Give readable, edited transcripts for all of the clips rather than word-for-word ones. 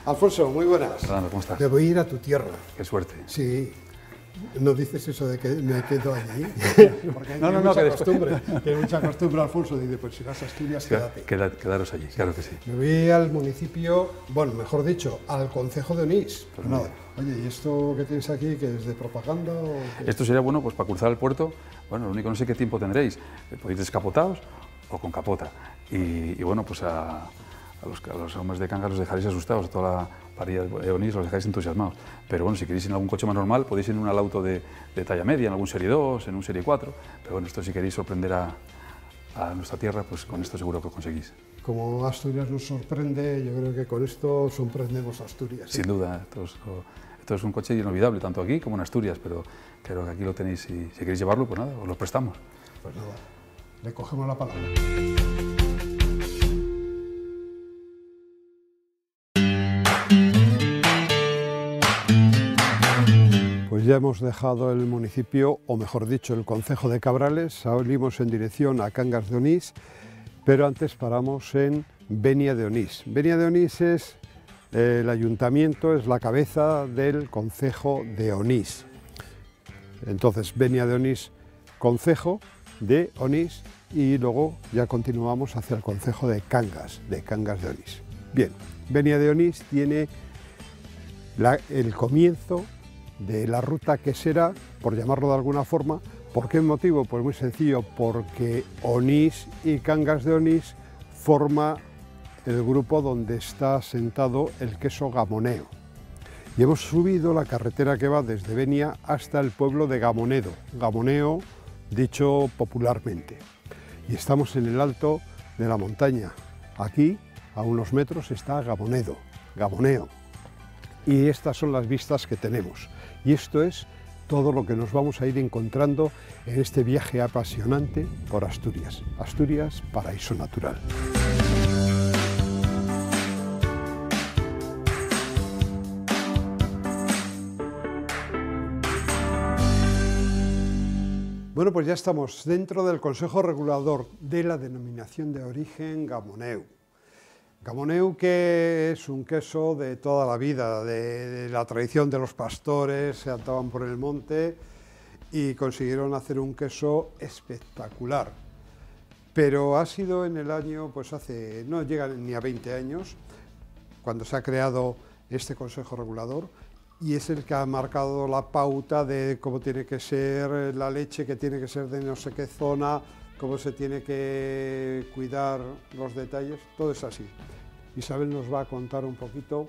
Alfonso, muy buenas. Fernando, ¿cómo estás? Me voy a ir a tu tierra. Qué suerte. Sí. ¿No dices eso de que me quedo allí? Porque No, hay no, mucha que costumbre. Que hay mucha costumbre, Alfonso. Dice, pues si vas a Asturias, quédate. Quedaros allí, claro que sí. Me voy al municipio, bueno, mejor dicho, al concejo de Onís. Pues nada. Oye, ¿y esto que tienes aquí, que es de propaganda o qué? Esto sería bueno pues para cruzar el puerto. Bueno, lo único no sé qué tiempo tendréis. Podéis descapotados o con capota. Y bueno, pues a los hombres de Cangas los dejaréis asustados, a toda la parilla de Onís los dejáis entusiasmados. Pero bueno, si queréis ir en algún coche más normal, podéis ir en un auto de talla media, en algún Serie 2, en un Serie 4. Pero bueno, esto si queréis sorprender a nuestra tierra, pues con esto seguro que lo conseguís. Como Asturias nos sorprende, yo creo que con esto sorprendemos a Asturias. Sin duda, esto es un coche inolvidable, tanto aquí como en Asturias, pero creo que aquí lo tenéis y si queréis llevarlo, pues nada, os lo prestamos. Pues nada, le cogemos la palabra. Pues ya hemos dejado el municipio, o mejor dicho, el concejo de Cabrales, salimos en dirección a Cangas de Onís, pero antes paramos en Benia de Onís. Benia de Onís es el ayuntamiento, es la cabeza del concejo de Onís. Entonces, Benia de Onís, concejo de Onís, y luego ya continuamos hacia el concejo de Cangas de Onís. Bien, Benia de Onís tiene el comienzo de la ruta quesera, por llamarlo de alguna forma. ¿Por qué motivo? Pues muy sencillo, porque Onís y Cangas de Onís forma el grupo donde está asentado el queso Gamoneo. Y hemos subido la carretera que va desde Benia hasta el pueblo de Gamonedo, Gamoneo dicho popularmente. Y estamos en el alto de la montaña. Aquí, a unos metros, está Gamoneo. Y estas son las vistas que tenemos. Y esto es todo lo que nos vamos a ir encontrando en este viaje apasionante por Asturias. Asturias, paraíso natural. Bueno, pues ya estamos dentro del Consejo Regulador de la denominación de origen Gamoneu. Gamoneu, que es un queso de toda la vida, de la tradición de los pastores, se ataban por el monte y consiguieron hacer un queso espectacular. Pero ha sido en el año, pues no llega ni a 20 años, cuando se ha creado este Consejo Regulador, y es el que ha marcado la pauta de cómo tiene que ser la leche, que tiene que ser de no sé qué zona, cómo se tiene que cuidar los detalles, todo es así. Isabel nos va a contar un poquito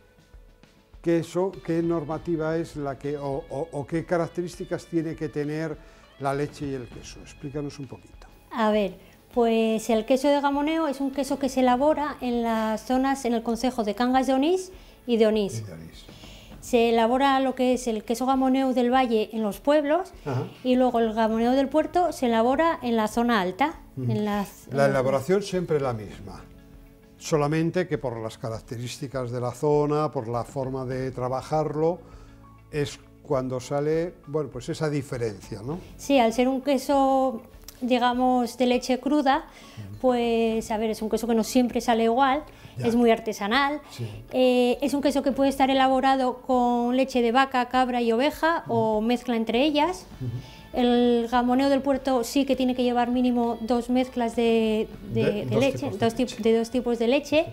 qué normativa es la que, o qué características tiene que tener la leche y el queso. Explícanos un poquito. A ver, pues el queso de Gamoneo es un queso que se elabora en las zonas, en el concejo de Cangas de Onís y de Onís. Se elabora lo que es el queso Gamoneo del Valle en los pueblos. Ajá. Y luego el Gamoneo del Puerto se elabora en la zona alta. La elaboración siempre es la misma, solamente que por las características de la zona, por la forma de trabajarlo, es cuando sale, bueno, pues esa diferencia, ¿no? Sí, al ser un queso, digamos, de leche cruda, pues, a ver, es un queso que no siempre sale igual. Ya. Es muy artesanal, sí. Es un queso que puede estar elaborado con leche de vaca, cabra y oveja o mezcla entre ellas. El Gamoneo del Puerto sí que tiene que llevar mínimo 2 mezclas de leche, dos tipos de leche.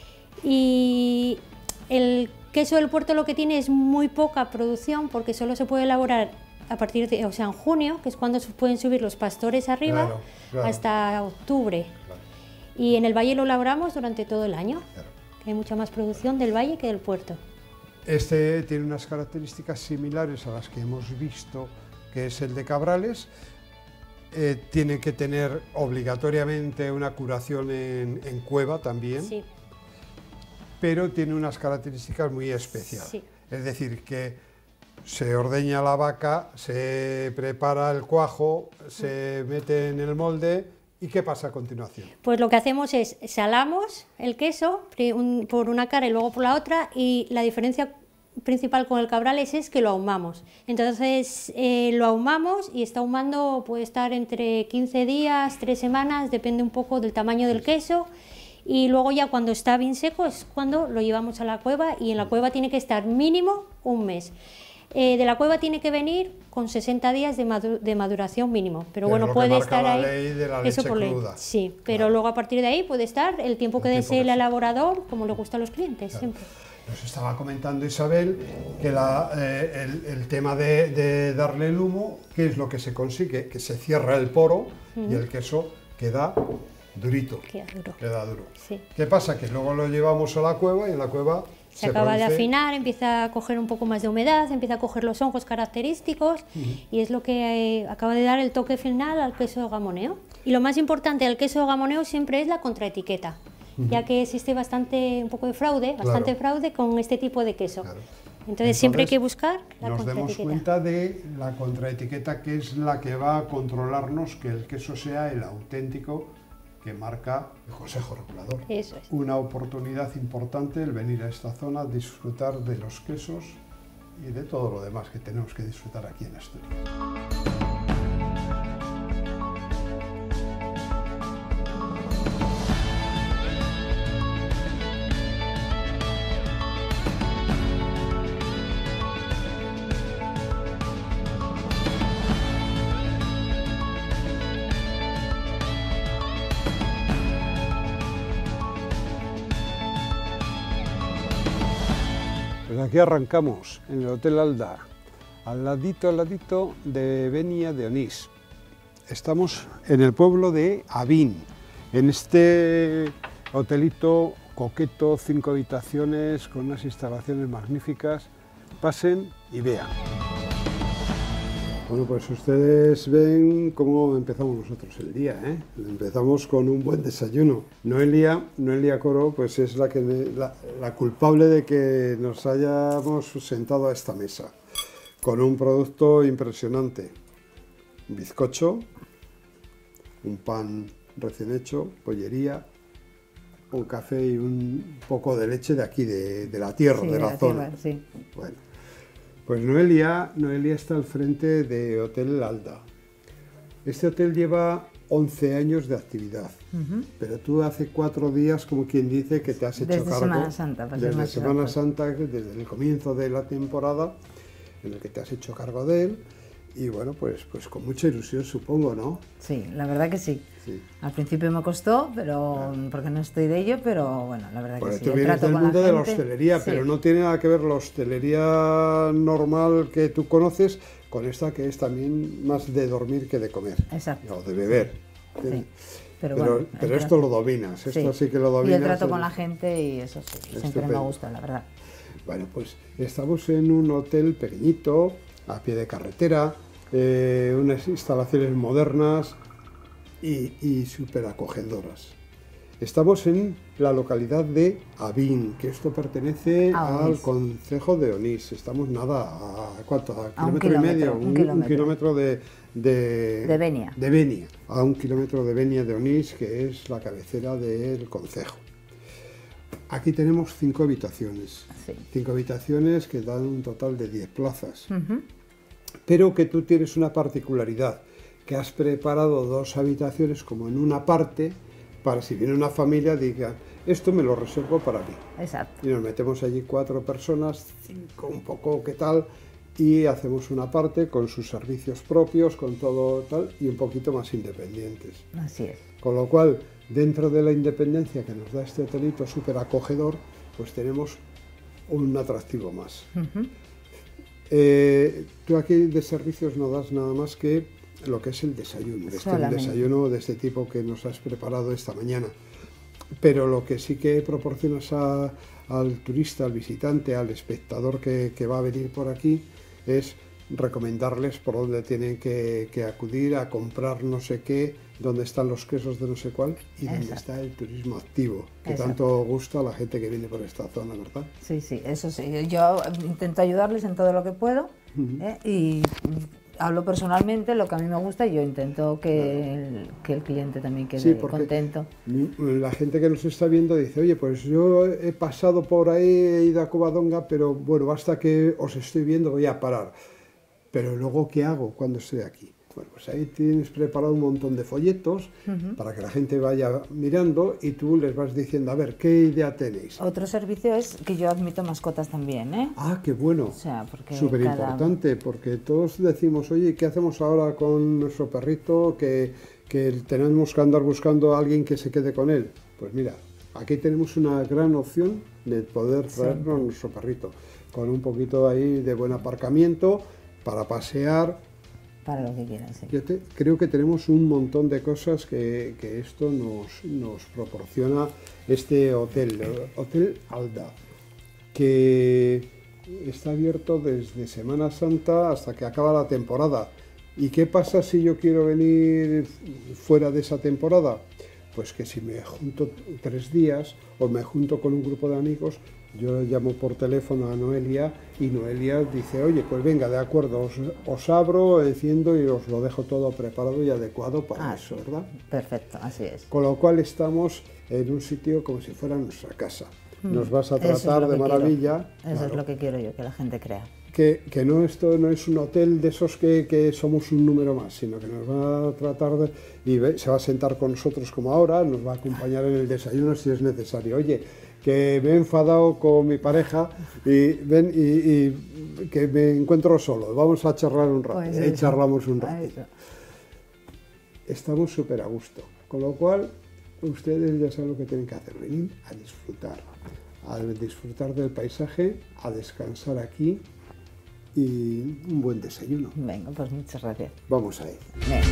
Y el queso del Puerto lo que tiene es muy poca producción porque solo se puede elaborar a partir de, en junio, que es cuando pueden subir los pastores arriba, claro. Hasta octubre. Y en el valle lo elaboramos durante todo el año, claro. Que hay mucha más producción del valle que del puerto. Este tiene unas características similares a las que hemos visto, que es el de Cabrales. Tiene que tener obligatoriamente una curación en cueva también, sí. Pero tiene unas características muy especiales. Sí. Es decir, que se ordeña la vaca, se prepara el cuajo, se mete en el molde. ¿Y qué pasa a continuación? Pues lo que hacemos es salamos el queso por una cara y luego por la otra, y la diferencia principal con el Cabrales es que lo ahumamos. Entonces lo ahumamos y está ahumando, puede estar entre 15 días, 3 semanas, depende un poco del tamaño del queso y luego ya cuando está bien seco es cuando lo llevamos a la cueva, y en la cueva tiene que estar mínimo un mes. De la cueva tiene que venir con 60 días de maduración mínimo, pero bueno, puede estar ahí, eso por ley, sí, pero luego a partir de ahí puede estar el tiempo que desee el elaborador, como le gusta a los clientes, siempre. Nos estaba comentando Isabel que el tema de darle el humo, ¿qué es lo que se consigue? Que se cierra el poro y el queso queda durito. Queda duro. Sí. ¿Qué pasa? Que luego lo llevamos a la cueva y en la cueva se acaba de afinar, empieza a coger un poco más de humedad, empieza a coger los hongos característicos y es lo que acaba de dar el toque final al queso de gamoneo. Y lo más importante del queso de gamoneo siempre es la contraetiqueta, ya que existe un poco de fraude, fraude con este tipo de queso. Claro. Entonces siempre hay que buscar la contraetiqueta. Nos demos cuenta de la contraetiqueta, que es la que va a controlarnos que el queso sea el auténtico que marca el Consejo Regulador. Eso es. Una oportunidad importante el venir a esta zona, disfrutar de los quesos y de todo lo demás que tenemos que disfrutar aquí en Asturias. Pues aquí arrancamos, en el Hotel Alda, al ladito de Benia de Onís. Estamos en el pueblo de Abín, en este hotelito coqueto, 5 habitaciones, con unas instalaciones magníficas. Pasen y vean. Bueno, pues ustedes ven cómo empezamos nosotros el día, ¿eh? Empezamos con un buen desayuno. Noelia Coro, pues es la culpable de que nos hayamos sentado a esta mesa, con un producto impresionante. Un bizcocho, un pan recién hecho, pollería, un café y un poco de leche de aquí, de la tierra, sí, de la zona. Tierra, sí. Bueno. Pues Noelia está al frente de Hotel Alda. Este hotel lleva 11 años de actividad, pero tú hace 4 días, como quien dice, que te has hecho cargo. Semana Santa, desde Semana Santa, desde el comienzo de la temporada, en el que te has hecho cargo de él. Y bueno, pues con mucha ilusión, supongo, ¿no? Sí, la verdad que sí. Al principio me costó, pero porque no estoy de ello, pero bueno, la verdad que sí. Tú vienes del mundo de la hostelería, pero no tiene nada que ver la hostelería normal que tú conoces con esta, que es también más de dormir que de comer. Exacto. O de beber. Sí. Pero esto lo dominas, esto sí que lo dominas. Y el trato con la gente, y eso sí, siempre me gusta, la verdad. Bueno, pues estamos en un hotel pequeñito, a pie de carretera, unas instalaciones modernas y súper acogedoras. Estamos en la localidad de Abín, que esto pertenece al concejo de Onís. Estamos ¿a cuánto? ¿A kilómetro y medio? Un kilómetro de Benia. De Benia, a 1 kilómetro de Benia de Onís, que es la cabecera del concejo. Aquí tenemos 5 habitaciones. Sí. 5 habitaciones que dan un total de 10 plazas. Pero que tú tienes una particularidad, que has preparado 2 habitaciones como en una parte, para si viene una familia digan, esto me lo reservo para mí. Exacto. Y nos metemos allí 4 personas, 5 un poco qué tal, y hacemos una parte con sus servicios propios, con todo tal, y un poquito más independientes. Así es. Con lo cual, dentro de la independencia que nos da este hotelito súper acogedor, pues tenemos un atractivo más. Tú aquí de servicios no das nada más que lo que es el desayuno, el desayuno de este tipo que nos has preparado esta mañana. Pero lo que sí que proporcionas al turista, al visitante, al espectador que va a venir por aquí, es recomendarles por dónde tienen que acudir a comprar no sé qué, dónde están los quesos de no sé cuál y dónde está el turismo activo, que tanto gusta a la gente que viene por esta zona, ¿verdad? Sí, eso sí. Yo intento ayudarles en todo lo que puedo y hablo personalmente lo que a mí me gusta y yo intento que el cliente también quede contento. La gente que nos está viendo dice, oye, pues yo he pasado por ahí, he ido a Covadonga, pero bueno, basta que os estoy viendo, voy a parar. Pero luego, ¿qué hago cuando estoy aquí? Bueno, pues ahí tienes preparado un montón de folletos para que la gente vaya mirando y tú les vas diciendo, a ver, ¿qué idea tenéis? Otro servicio es que yo admito mascotas también, ¿eh? Ah, qué bueno. O sea, porque súper importante, porque todos decimos, oye, ¿qué hacemos ahora con nuestro perrito? Que tenemos que andar buscando a alguien que se quede con él. Pues mira, aquí tenemos una gran opción de poder traernos nuestro perrito, con un poquito ahí de buen aparcamiento para pasear. Para lo que quieran, sí. Creo que tenemos un montón de cosas que esto nos proporciona este hotel, el Hotel Alda, que está abierto desde Semana Santa hasta que acaba la temporada. ¿Y qué pasa si yo quiero venir fuera de esa temporada? Pues que si me junto 3 días o me junto con un grupo de amigos, yo llamo por teléfono a Noelia y Noelia dice, oye, pues venga, de acuerdo, os abro, enciendo y os lo dejo todo preparado y adecuado para eso, ¿verdad? Perfecto, así es. Con lo cual estamos en un sitio como si fuera nuestra casa. Nos vas a tratar de maravilla. Eso es lo que quiero yo, que la gente crea. Que no, esto no es un hotel de esos que somos un número más, sino que nos va a tratar de... Y se va a sentar con nosotros como ahora, nos va a acompañar en el desayuno si es necesario. Oye, que me he enfadado con mi pareja y ven y que me encuentro solo, vamos a charlar un rato. Pues charlamos un rato. Estamos súper a gusto, con lo cual ustedes ya saben lo que tienen que hacer, venir a disfrutar del paisaje, a descansar aquí y un buen desayuno. Venga, pues muchas gracias. Vamos a ir. Venga.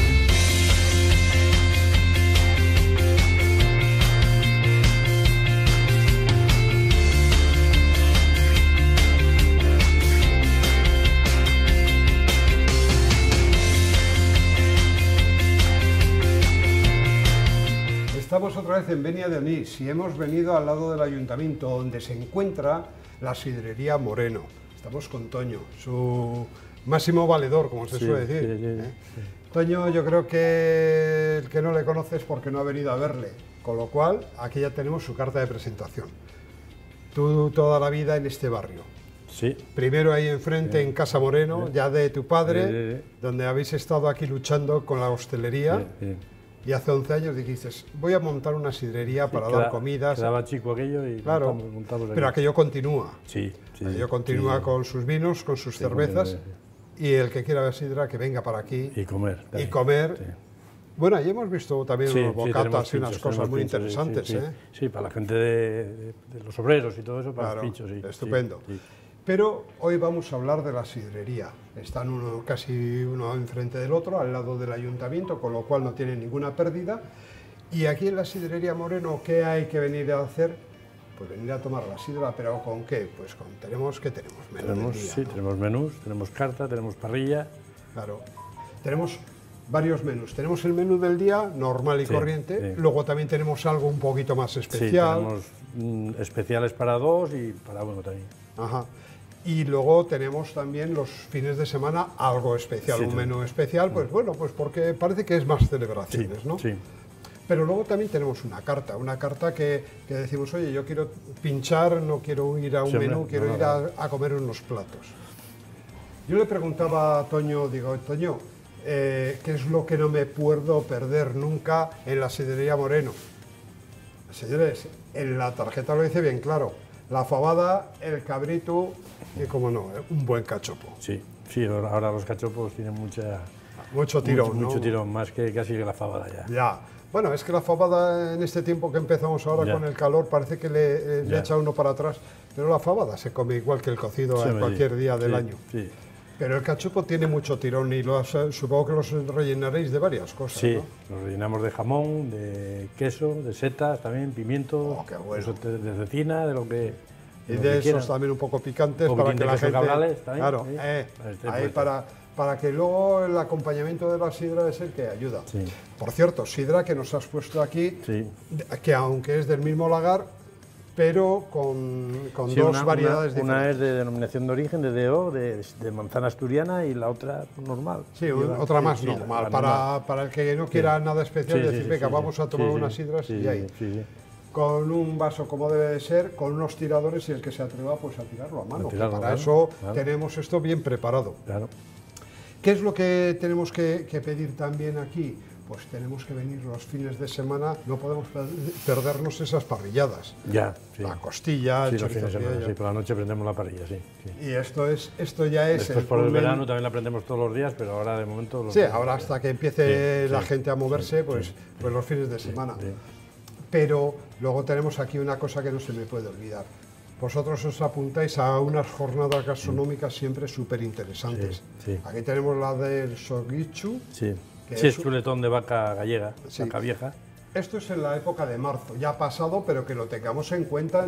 Estamos otra vez en Benia de Onís y hemos venido al lado del ayuntamiento donde se encuentra la sidrería Moreno. Estamos con Toño, su máximo valedor, como se suele decir. Sí. Toño, yo creo que el que no le conoce es porque no ha venido a verle, con lo cual aquí ya tenemos su carta de presentación. Tú toda la vida en este barrio. Sí. Primero ahí enfrente en Casa Moreno, ya de tu padre, donde habéis estado aquí luchando con la hostelería. Y hace 11 años dijiste, voy a montar una sidrería para dar comidas. Quedaba chico aquello y claro, montamos pero aquello continúa. Sí, aquello continúa con sus vinos, con sus cervezas. Y el que quiera ver sidra, que venga para aquí. Y comer. Y comer. Sí. Bueno, ahí hemos visto también unos bocatas y unas cosas muy interesantes. Sí, para la gente de los obreros y todo eso, para los pinchos. Estupendo. Pero hoy vamos a hablar de la sidrería. Están casi uno enfrente del otro, al lado del ayuntamiento, con lo cual no tienen ninguna pérdida. Y aquí en la sidrería Moreno, ¿qué hay que venir a hacer? Pues venir a tomar la sidra, pero ¿con qué? Pues tenemos menús. Sí, ¿no? Tenemos menús, tenemos carta, tenemos parrilla. Claro, tenemos varios menús. Tenemos el menú del día, normal y corriente. Luego también tenemos algo un poquito más especial. Sí, tenemos especiales para 2 y para 1 también. Ajá. Y luego tenemos también los fines de semana algo especial, un menú especial, pues bueno, pues porque parece que es más celebraciones, ¿no? Sí. Pero luego también tenemos una carta que decimos, oye, yo quiero pinchar, no quiero ir a un menú, quiero ir a comer unos platos. Yo le preguntaba a Toño, digo, Toño, ¿qué es lo que no me puedo perder nunca en la sidrería Moreno? Señores, en la tarjeta lo dice bien claro, la fabada, el cabrito y, como no, un buen cachopo. Sí, ahora los cachopos tienen mucho tirón, mucho tirón, más que casi que la fabada ya. Ya. Bueno, es que la fabada en este tiempo que empezamos ahora con el calor parece que le echa uno para atrás, pero la fabada se come igual que el cocido en cualquier día del año. Sí. Pero el cachopo tiene mucho tirón y supongo que los rellenaréis de varias cosas, sí, ¿no? Los rellenamos de jamón, de queso, de setas también, pimiento, qué bueno. De cecina, de lo que... Y de esos también un poco picantes para que la gente... Cabrales, también, claro, ahí para que luego el acompañamiento de la sidra es el que ayuda. Sí. Por cierto, sidra que nos has puesto aquí, que aunque es del mismo lagar, pero con dos variedades diferentes. Una es de denominación de origen, de DO, de manzana asturiana, y la otra normal. Sí, otra más normal. Para el que no quiera nada especial, decir, venga, vamos a tomar unas sidras y ahí. Con un vaso como debe de ser, con unos tiradores y el que se atreva pues a tirarlo a mano. Para eso tenemos esto bien preparado. Claro. ¿Qué es lo que tenemos que pedir también aquí? Pues tenemos que venir los fines de semana, no podemos perdernos esas parrilladas. Ya, sí. La costilla, Sí, el los fines de semana, chorizo sí, por la noche prendemos la parrilla, sí. Y esto ya es... Después por el culmen. verano también la prendemos todos los días, pero ahora de momento... Sí, ahora hasta que empiece Sí, la sí, gente a moverse, pues los fines de semana. Pero luego tenemos aquí una cosa que no se me puede olvidar. Vosotros os apuntáis a unas jornadas gastronómicas siempre súper interesantes. Sí, sí. Aquí tenemos la del Sogichu. Sí, que sí, es chuletón de vaca gallega, Sí. vaca vieja. Esto es en la época de marzo, ya ha pasado, pero que lo tengamos en cuenta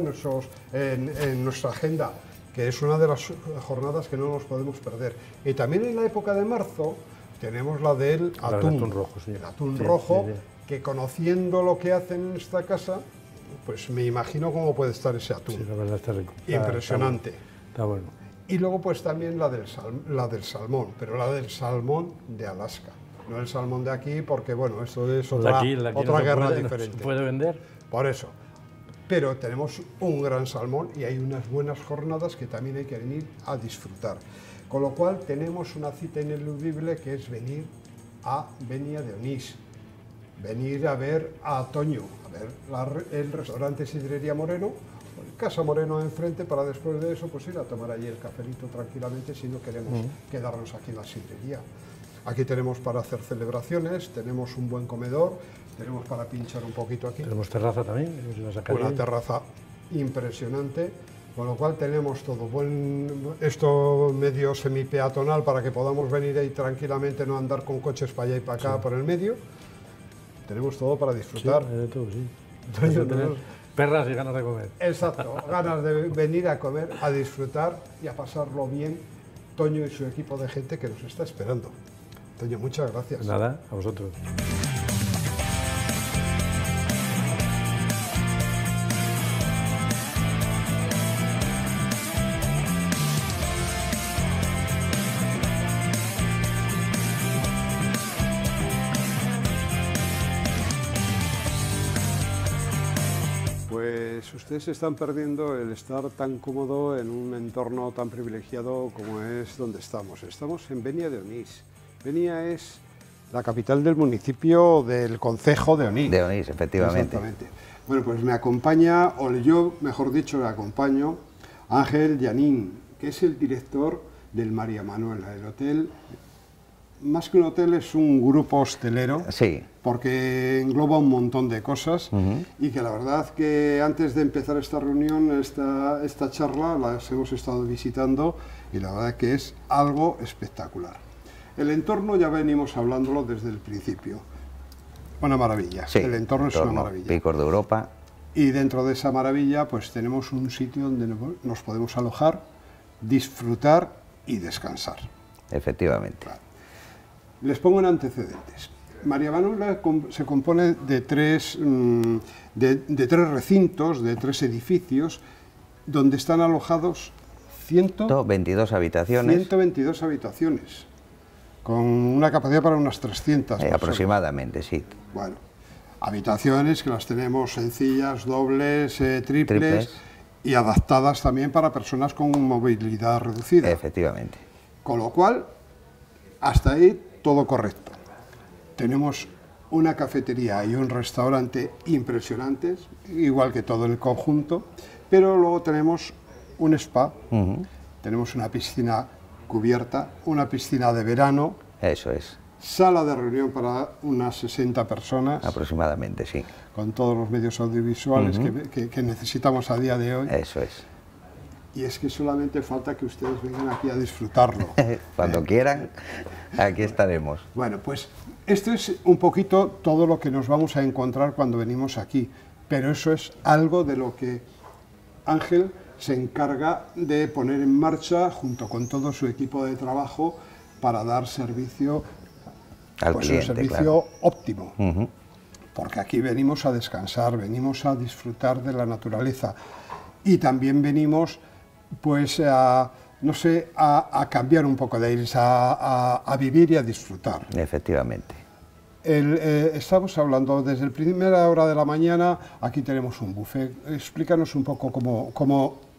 en nuestra agenda, que es una de las jornadas que no nos podemos perder. Y también en la época de marzo tenemos la del atún rojo, sí. El atún Sí, rojo, sí, sí. que conociendo lo que hacen en esta casa, pues me imagino cómo puede estar ese atún. Sí, la verdad está rico. Impresionante. Está bueno. Y luego pues también la del salmón, pero la del salmón de Alaska. No el salmón de aquí, porque bueno, esto es otra, Aquí no otra se guerra puede, diferente. No se puede vender. Por eso. Pero tenemos un gran salmón y hay unas buenas jornadas que también hay que venir a disfrutar. Con lo cual tenemos una cita ineludible que es venir a Benia de Onís, venir a ver a Toño, a ver el restaurante Sidrería Moreno, Casa Moreno enfrente, para después de eso pues ir a tomar allí el cafelito tranquilamente si no queremos quedarnos aquí en la sidrería. Aquí tenemos para hacer celebraciones, tenemos un buen comedor, tenemos para pinchar un poquito aquí. Tenemos terraza también. Una terraza impresionante, con lo cual tenemos todo. Esto medio semipeatonal para que podamos venir ahí tranquilamente, no andar con coches para allá y para acá por el medio. Tenemos todo para disfrutar. Sí, de todo, sí. Entonces, Tener perras y ganas de comer. Exacto, ganas de venir a comer, a disfrutar y a pasarlo bien. Toño y su equipo de gente que nos está esperando. Toño, muchas gracias. Nada, a vosotros. Pues ustedes están perdiendo el estar tan cómodo en un entorno tan privilegiado como es donde estamos. Estamos en Benia de Onís. Benia es la capital del municipio del concejo de Onís. De Onís, efectivamente. Exactamente. Bueno, pues me acompaña, o yo, mejor dicho, le acompaño, Ángel Llanín, que es el director del María Manuela, el hotel. Más que un hotel es un grupo hostelero, Sí. porque engloba un montón de cosas y que la verdad que antes de empezar esta reunión, esta charla, las hemos estado visitando y la verdad que es algo espectacular. El entorno ya venimos hablándolo desde el principio. Una maravilla, Sí, el entorno es una maravilla. Picos de Europa. Y dentro de esa maravilla pues tenemos un sitio donde nos podemos alojar, disfrutar y descansar. Efectivamente. Les pongo en antecedentes. María Manuela se compone de tres recintos, de tres edificios, donde están alojados 122 habitaciones. 122 habitaciones, con una capacidad para unas 300 personas. Aproximadamente, sí. Bueno, habitaciones que las tenemos sencillas, dobles, triples y adaptadas también para personas con movilidad reducida. Efectivamente. Con lo cual, hasta ahí todo correcto. Tenemos una cafetería y un restaurante impresionantes, igual que todo el conjunto, pero luego tenemos un spa, tenemos una piscina cubierta, una piscina de verano, Eso es. sala de reunión para unas 60 personas, Aproximadamente, sí. con todos los medios audiovisuales que necesitamos a día de hoy. Eso es. Y es que solamente falta que ustedes vengan aquí a disfrutarlo. Cuando quieran, aquí estaremos. Bueno, pues esto es un poquito todo lo que nos vamos a encontrar cuando venimos aquí, pero eso es algo de lo que Ángel se encarga de poner en marcha junto con todo su equipo de trabajo para dar servicio, Al pues cliente, un servicio claro. óptimo. Porque aquí venimos a descansar, venimos a disfrutar de la naturaleza y también venimos pues no sé, a cambiar un poco de aires, a vivir y a disfrutar. Efectivamente. Estamos hablando desde la primera hora de la mañana, aquí tenemos un buffet. Explícanos un poco cómo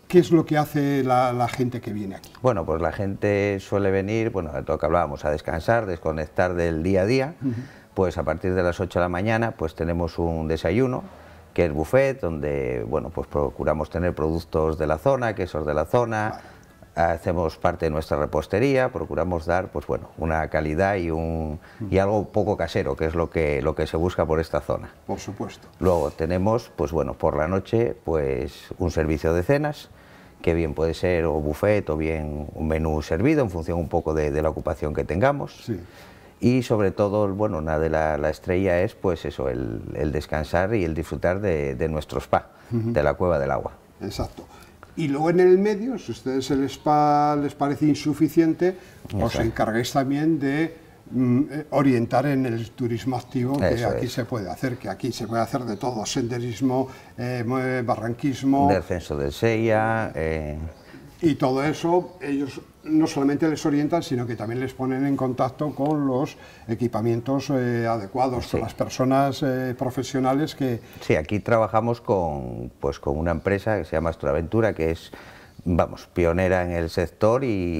¿Qué es lo que hace la gente que viene aquí? Bueno, pues la gente suele venir, bueno, de todo lo que hablábamos, a descansar, desconectar del día a día. Pues a partir de las 8 de la mañana pues tenemos un desayuno, que es buffet, donde bueno, pues procuramos tener productos de la zona, quesos de la zona, hacemos parte de nuestra repostería, procuramos dar pues bueno, una calidad y algo poco casero, que es lo que se busca por esta zona. Por supuesto. Luego tenemos pues bueno, por la noche pues un servicio de cenas, que bien puede ser o buffet o bien un menú servido, en función un poco de la ocupación que tengamos. Sí. Y sobre todo, bueno, una de la estrella es pues eso, el descansar y el disfrutar de nuestro spa, de la Cueva del Agua. Exacto. Y luego en el medio, si a ustedes el spa les parece insuficiente, os encarguéis también de orientar en el turismo activo, que aquí se puede hacer, de todo, senderismo, barranquismo, descenso del Sella, y todo eso ellos no solamente les orientan, sino que también les ponen en contacto con los equipamientos adecuados, con las personas profesionales que... Sí, aquí trabajamos con una empresa que se llama Asturaventura, que es, vamos, pionera en el sector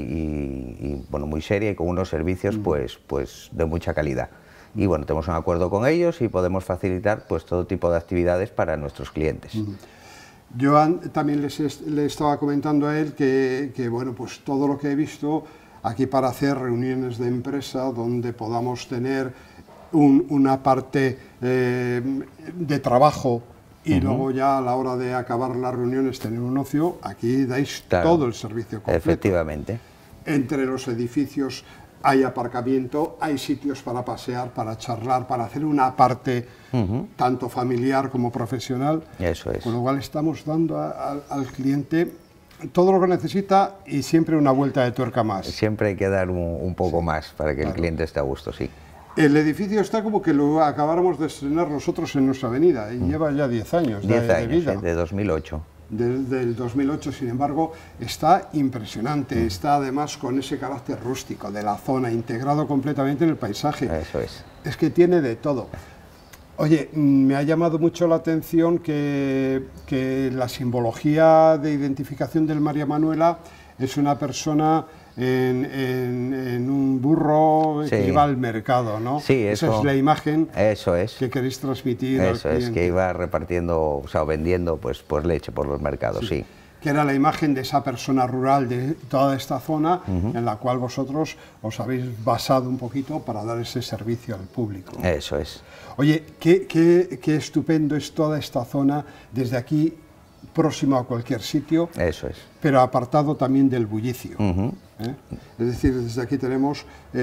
y bueno, muy seria y con unos servicios pues de mucha calidad. Y bueno, tenemos un acuerdo con ellos y podemos facilitar pues todo tipo de actividades para nuestros clientes. Yo también le estaba comentando a él que bueno, pues todo lo que he visto aquí para hacer reuniones de empresa donde podamos tener una parte de trabajo y luego ya a la hora de acabar las reuniones tener un ocio, aquí dais todo el servicio completo. Efectivamente. Entre los edificios hay aparcamiento, hay sitios para pasear, para charlar, para hacer una parte tanto familiar como profesional. Eso es. Con lo cual estamos dando al cliente todo lo que necesita y siempre una vuelta de tuerca más. Siempre hay que dar un poco más para que el cliente esté a gusto, sí. El edificio está como que lo acabáramos de estrenar nosotros en nuestra avenida y lleva ya 10 años, 10 años, de vida. De 2008. Desde el 2008, sin embargo, está impresionante, está además con ese carácter rústico de la zona, integrado completamente en el paisaje. Eso es. Es que tiene de todo. Oye, me ha llamado mucho la atención que la simbología de identificación del María Manuela es una persona en un burro que iba al mercado, ¿no? Sí, esa es la imagen que queréis transmitir al cliente. Eso es, que iba repartiendo, o sea, vendiendo pues leche por los mercados, sí. Que era la imagen de esa persona rural de toda esta zona en la cual vosotros os habéis basado un poquito para dar ese servicio al público. Eso es. Oye, qué estupendo es toda esta zona, desde aquí próximo a cualquier sitio, eso es, pero apartado también del bullicio. Es decir, desde aquí tenemos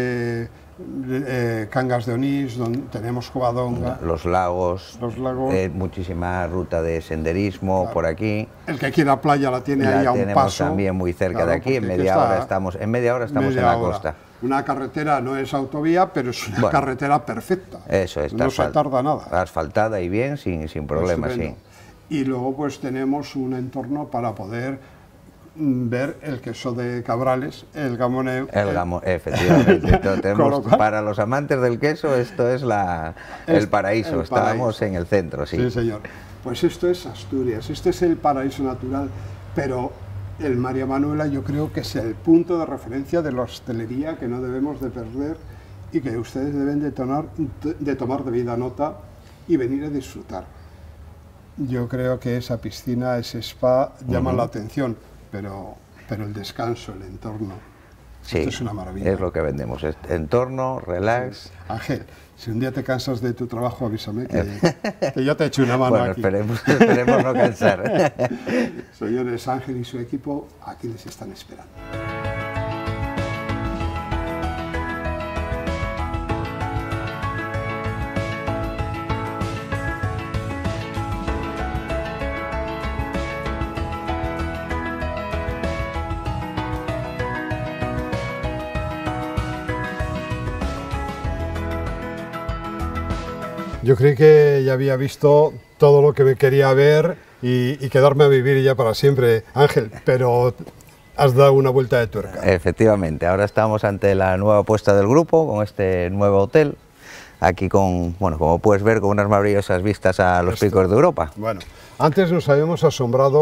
Cangas de Onís, donde tenemos Covadonga, los lagos, muchísima ruta de senderismo por aquí. El que quiera playa la tiene ahí a un paso. También muy cerca de aquí, en media hora estamos en la costa. Una carretera no es autovía, pero es una carretera perfecta. Eso es, no se tarda nada. Asfaltada y bien, sin problemas, sí. Y luego pues tenemos un entorno para poder ver el queso de Cabrales, el gamón. Efectivamente. Para los amantes del queso esto es el paraíso. Estábamos en el centro, sí. Sí, señor. Pues esto es Asturias, este es el paraíso natural, pero el María Manuela yo creo que es el punto de referencia de la hostelería que no debemos de perder y que ustedes deben de tomar debida nota y venir a disfrutar. Yo creo que esa piscina, ese spa llama la atención, pero el descanso, el entorno, sí, esto es una maravilla. Es lo que vendemos, entorno, relax. Ángel, si un día te cansas de tu trabajo, avísame que yo te echo una mano aquí. Esperemos no cansar. Señores, Ángel y su equipo aquí les están esperando. Yo creí que ya había visto todo lo que me quería ver y quedarme a vivir ya para siempre, Ángel, pero has dado una vuelta de tuerca. Efectivamente, ahora estamos ante la nueva apuesta del grupo, con este nuevo hotel, aquí con, bueno, como puedes ver, con unas maravillosas vistas a los picos de Europa. Bueno, antes nos habíamos asombrado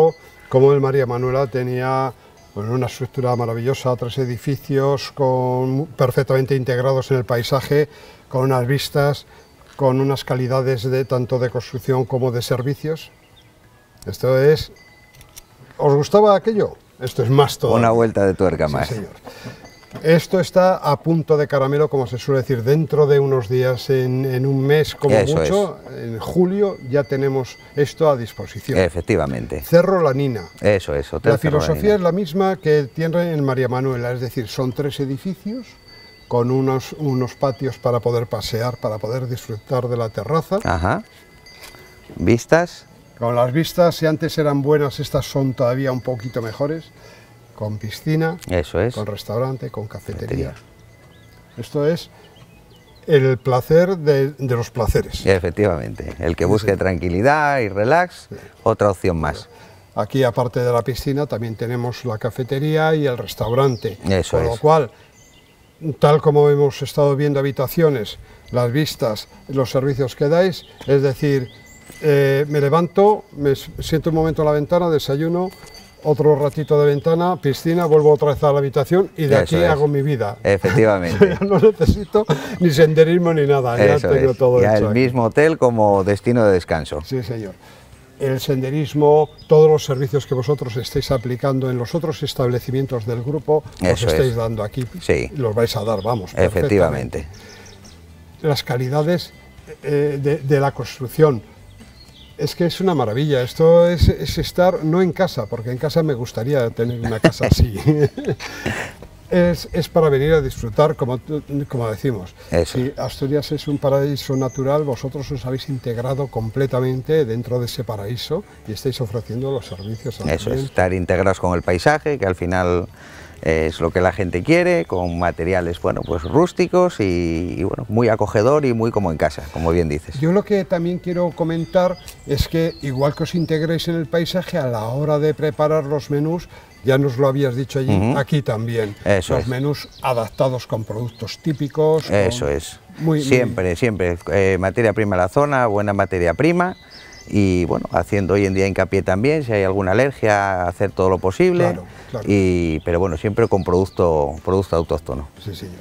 como el María Manuela tenía bueno, una estructura maravillosa, 3 edificios perfectamente integrados en el paisaje, con unas vistas, con unas calidades tanto de construcción como de servicios. Esto es... ¿Os gustaba aquello? Esto es más todo. Una vuelta de tuerca más. Sí, señor. Esto está a punto de caramelo, como se suele decir, dentro de unos días, en un mes como Eso mucho, en julio ya tenemos esto a disposición. Efectivamente. Cerro La Nina. Eso es, Hotel La Cerro La filosofía Nina. es la misma que tiene en María Manuela, es decir, son 3 edificios con unos patios para poder pasear, para poder disfrutar de la terraza. Ajá. Vistas. Con las vistas, si antes eran buenas, estas son todavía un poquito mejores, con piscina, Eso es. con restaurante, con cafetería. Esto es el placer de los placeres. Efectivamente. El que busque tranquilidad y relax, otra opción más. Aquí, aparte de la piscina, también tenemos la cafetería y el restaurante. Eso con lo es. cual, tal como hemos estado viendo habitaciones, las vistas, los servicios que dais, es decir, me levanto, me siento un momento en la ventana, desayuno, otro ratito de ventana, piscina, vuelvo otra vez a la habitación y de Eso aquí es. hago mi vida. Efectivamente. Ya no necesito ni senderismo ni nada, ya Eso tengo es. todo Ya hecho el aquí. mismo hotel como destino de descanso. Sí, señor. El senderismo, todos los servicios que vosotros estáis aplicando en los otros establecimientos del grupo, los Eso estáis es. dando aquí, Sí. los vais a dar, vamos. Efectivamente. perfectamente. Las calidades de la construcción, es que es una maravilla. Esto es estar, no en casa, porque en casa me gustaría tener una casa así. Es para venir a disfrutar, como decimos. Eso. Si Asturias es un paraíso natural, vosotros os habéis integrado completamente dentro de ese paraíso y estáis ofreciendo los servicios al Eso es, cliente. estar integrados con el paisaje, que al final es lo que la gente quiere, con materiales bueno, pues rústicos y bueno, muy acogedor y muy como en casa, como bien dices. Yo lo que también quiero comentar es que igual que os integréis en el paisaje, a la hora de preparar los menús, ya nos lo habías dicho allí, aquí también, Eso los es. menús adaptados con productos típicos. Eso con- es, muy- siempre, materia prima de la zona, buena materia prima y bueno, haciendo hoy en día hincapié también, si hay alguna alergia, hacer todo lo posible, Claro, claro. pero bueno, siempre con producto autóctono. Sí, señor.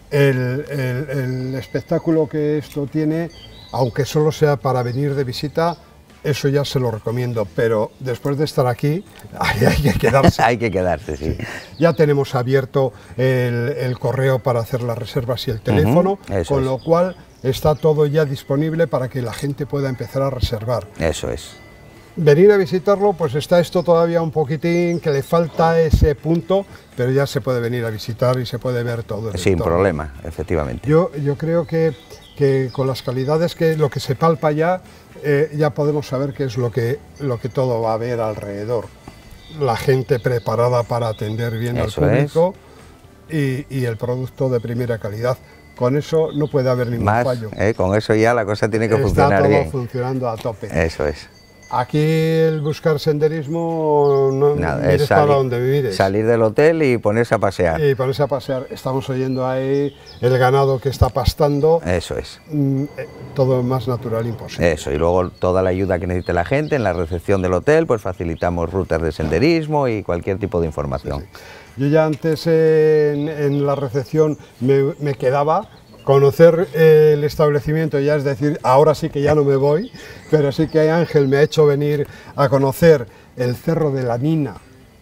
El espectáculo que esto tiene, aunque solo sea para venir de visita, eso ya se lo recomiendo, pero después de estar aquí, hay que quedarse. Hay que quedarse, sí. Ya tenemos abierto el correo para hacer las reservas y el teléfono, eso con es. lo cual está todo ya disponible para que la gente pueda empezar a reservar. Eso es. Venir a visitarlo, pues está esto todavía un poquitín, que le falta ese punto, pero ya se puede venir a visitar y se puede ver todo el Sin entorno. problema, efectivamente. Yo creo que con las calidades, que lo que se palpa ya, ya podemos saber qué es lo que todo va a haber alrededor. La gente preparada para atender bien Eso al público y el producto de primera calidad. Con eso no puede haber ningún Más, fallo. con eso ya la cosa tiene que Está funcionar todo bien. funcionando a tope. Eso es. Aquí el buscar senderismo, no Nada, mires es para donde mires. salir del hotel y ponerse a pasear. Y ponerse a pasear. Estamos oyendo ahí el ganado que está pastando. Eso es. Todo más natural imposible. Eso, y luego toda la ayuda que necesite la gente en la recepción del hotel, pues facilitamos rutas de senderismo y cualquier tipo de información. Yo ya antes en la recepción me quedaba conocer el establecimiento, ya es decir, ahora sí que ya no me voy, pero sí que Ángel me ha hecho venir a conocer el Cerro de la Nina,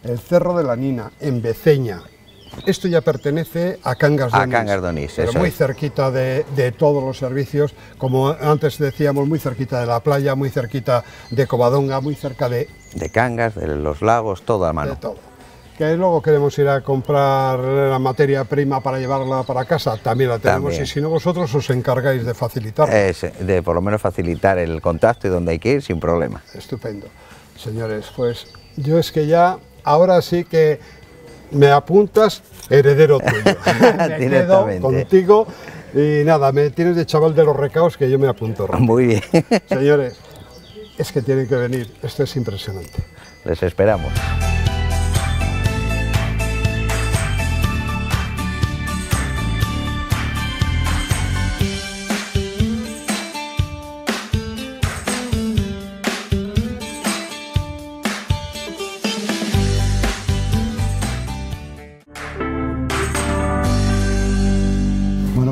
en Beceña. Esto ya pertenece a Cangas de A Onís, Cangas de Onís, pero eso muy es. cerquita de todos los servicios, como antes decíamos, muy cerquita de la playa, muy cerquita de Covadonga, muy cerca de De Cangas, de los lagos, todo a mano. de todo. Que luego queremos ir a comprar la materia prima para llevarla para casa, también la tenemos, También. y si no, vosotros os encargáis de facilitarla. De por lo menos facilitar el contacto y donde hay que ir sin problema. Estupendo. Señores, pues yo es que ya, ahora sí que me apuntas heredero tuyo. Me quedo Directamente. contigo y nada, me tienes de chaval de los recaos que yo me apunto rápido. Muy bien, Señores, es que tienen que venir, esto es impresionante. les esperamos.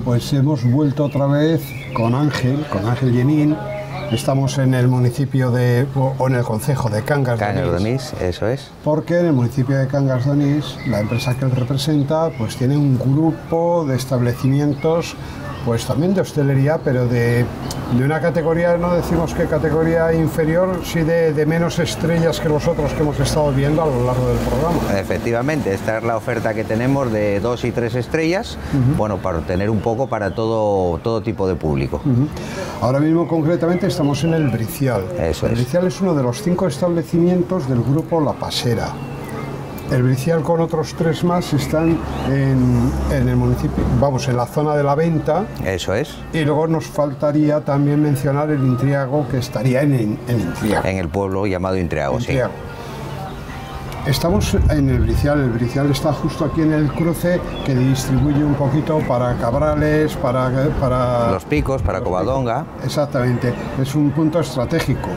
pues hemos vuelto otra vez con Ángel Llenín. Estamos en el municipio o en el concejo de Cangas de Onís, eso es. Porque en el municipio de Cangas de Onís, la empresa que él representa, pues tiene un grupo de establecimientos, pues también de hostelería, pero de una categoría, no decimos que categoría inferior, sí de menos estrellas que los otros que hemos estado viendo a lo largo del programa. Efectivamente, esta es la oferta que tenemos de 2 y 3 estrellas, bueno, para tener un poco para todo tipo de público. Ahora mismo concretamente estamos en el Bricial. Eso es. El Bricial es uno de los 5 establecimientos del grupo La Pasera. El Bricial con otros 3 más están en el municipio, vamos, en la zona de la venta. Eso es. Y luego nos faltaría también mencionar el Intriago, que estaría en Intriago. En el pueblo llamado Intriago, sí. Estamos en el Bricial está justo aquí en el cruce que distribuye un poquito para Cabrales, para Los Picos, para Covadonga. Exactamente, es un punto estratégico.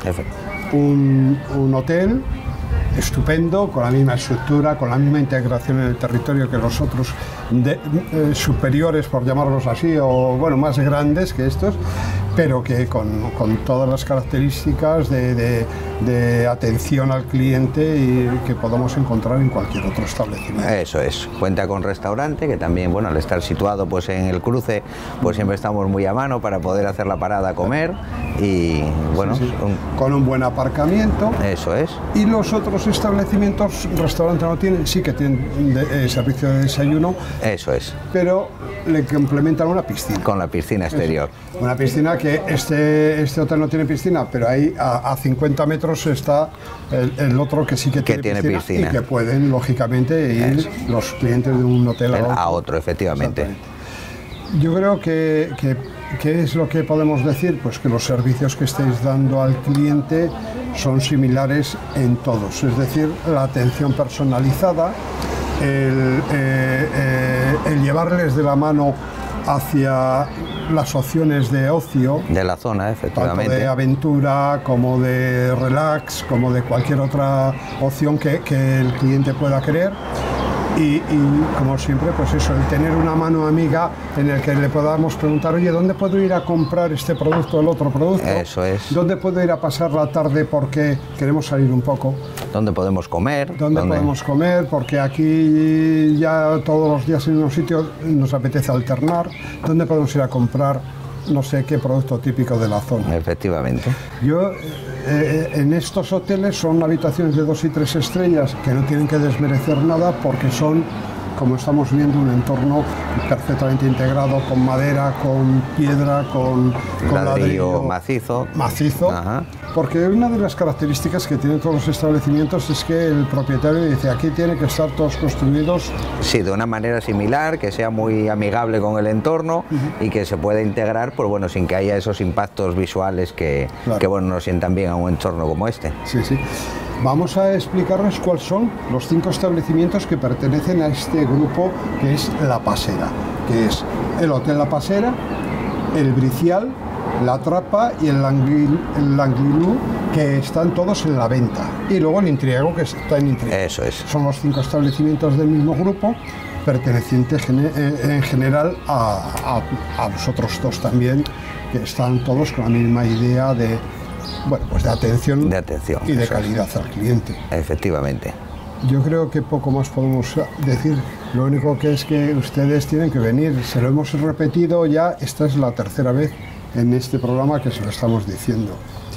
Un hotel estupendo, con la misma estructura, con la misma integración en el territorio que los otros superiores, por llamarlos así, o bueno, más grandes que estos, pero que con todas las características de atención al cliente y que podamos encontrar en cualquier otro establecimiento. Eso es, cuenta con restaurante, que también, bueno, al estar situado pues en el cruce, pues siempre estamos muy a mano para poder hacer la parada a comer y bueno... Sí, sí. Con un buen aparcamiento. Eso es. Y los otros establecimientos, restaurante no tienen, sí que tienen servicio de desayuno. Eso es. Pero le complementan una piscina. Con la piscina exterior. Eso. Una piscina que este hotel no tiene piscina, pero ahí a 50 metros está el otro que sí que tiene piscina. Y que pueden, lógicamente, ir los clientes de un hotel a otro, efectivamente. Yo creo que ¿qué es lo que podemos decir? Pues que los servicios que estáis dando al cliente son similares en todos, es decir, la atención personalizada, el llevarles de la mano hacia las opciones de ocio de la zona, efectivamente, tanto de aventura como de relax, como de cualquier otra opción que el cliente pueda querer. Y como siempre, pues eso, el tener una mano amiga en el que le podamos preguntar, oye, ¿dónde puedo ir a comprar este producto o el otro producto? Eso es. ¿Dónde puedo ir a pasar la tarde porque queremos salir un poco? ¿Dónde podemos comer? ¿Dónde podemos comer? Porque aquí ya todos los días en unos sitios nos apetece alternar. ¿Dónde podemos ir a comprar no sé qué producto típico de la zona? Efectivamente. Yo... en estos hoteles son habitaciones de 2 y 3 estrellas que no tienen que desmerecer nada porque son, como estamos viendo, un entorno perfectamente integrado con madera, con piedra, con ladrillo macizo. Ajá. Porque una de las características que tienen todos los establecimientos es que el propietario dice, aquí tiene que estar todos construidos. Sí, de una manera similar, que sea muy amigable con el entorno y que se pueda integrar, pues bueno, sin que haya esos impactos visuales que bueno, no sientan bien a un entorno como este. Sí, sí. Vamos a explicarles cuáles son los 5 establecimientos que pertenecen a este grupo que es La Pasera, que es el Hotel La Pasera, el Bricial, La Trapa y el Langlilú, que están todos en la venta. Y luego el Intriago, que está en Intriago. Eso es. Son los 5 establecimientos del mismo grupo, pertenecientes en general a los otros 2 también, que están todos con la misma idea de... Bueno, pues de atención y de calidad al cliente. Efectivamente. Yo creo que poco más podemos decir. Lo único que es que ustedes tienen que venir. Se lo hemos repetido ya, esta es la 3ª vez en este programa que se lo estamos diciendo.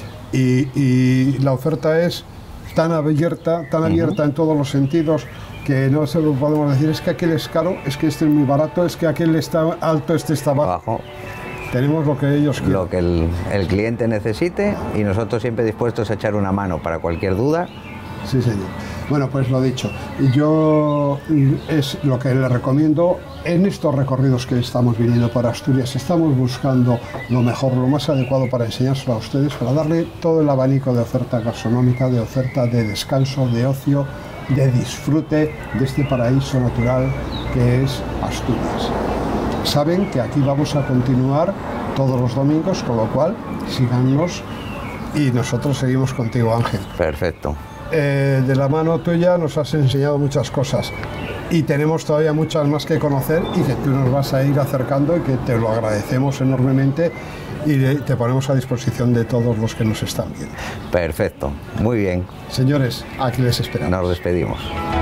Y la oferta es tan abierta en todos los sentidos, que no se lo podemos decir, es que aquel es caro, es que este es muy barato, es que aquel está alto, este está bajo. Tenemos lo que ellos quieren. Lo que el cliente necesite y nosotros siempre dispuestos a echar una mano para cualquier duda. Sí, señor. Bueno, pues lo dicho. Yo es lo que le recomiendo en estos recorridos que estamos viniendo por Asturias. Estamos buscando lo mejor, lo más adecuado para enseñárselo a ustedes, para darle todo el abanico de oferta gastronómica, de oferta de descanso, de ocio, de disfrute de este paraíso natural que es Asturias. Saben que aquí vamos a continuar todos los domingos, con lo cual síganos y nosotros seguimos contigo, Ángel. Perfecto. De la mano tuya nos has enseñado muchas cosas. y tenemos todavía muchas más que conocer y que tú nos vas a ir acercando y que te lo agradecemos enormemente y te ponemos a disposición de todos los que nos están viendo. Perfecto, muy bien. Señores, aquí les esperamos. Nos despedimos.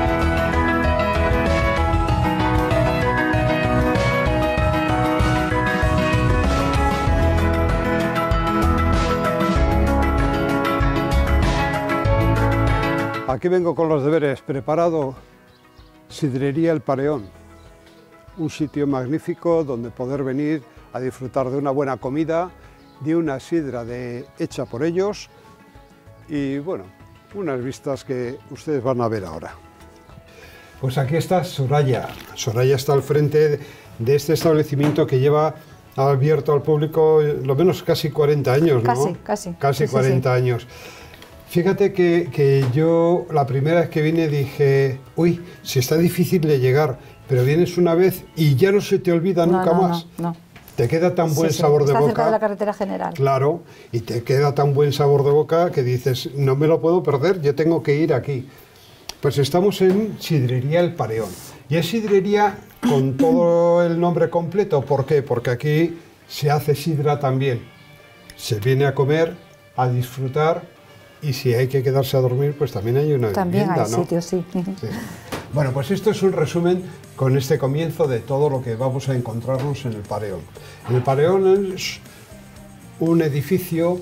Aquí vengo con los deberes. Preparado, Sidrería El Pareón, un sitio magnífico donde poder venir a disfrutar de una buena comida, de una sidra hecha por ellos y bueno, unas vistas que ustedes van a ver ahora. Pues aquí está Soraya. Soraya está al frente de este establecimiento que lleva abierto al público lo menos casi 40 años, ¿no? Casi 40 años. Fíjate que yo la primera vez que vine dije, uy, si está difícil de llegar, pero vienes una vez y ya no se te olvida nunca más. No. Te queda tan buen sabor de boca. Está cerca de la carretera general. Claro, y te queda tan buen sabor de boca que dices, no me lo puedo perder, yo tengo que ir aquí. Pues estamos en Sidrería El Pareón. Y es sidrería con todo el nombre completo. ¿Por qué? Porque aquí se hace sidra también. Se viene a comer, a disfrutar. Y si hay que quedarse a dormir, pues también hay una también vivienda, hay ¿no? sitios, sí. Sí. Bueno, pues esto es un resumen con este comienzo de todo lo que vamos a encontrarnos en El Pareón. El Pareón es un edificio